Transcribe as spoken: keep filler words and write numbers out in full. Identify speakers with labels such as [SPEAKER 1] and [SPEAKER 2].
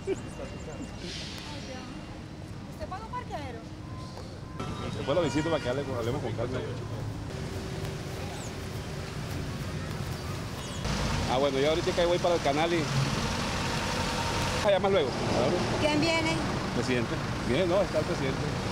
[SPEAKER 1] ¿Usted paga un parqueadero?
[SPEAKER 2] Después lo visito para que hable- hablemos con calma. Ah, bueno, yo ahorita que voy para el canal y... allá más luego.
[SPEAKER 1] ¿Quién viene?
[SPEAKER 2] Presidente. Bien, no, está el presidente.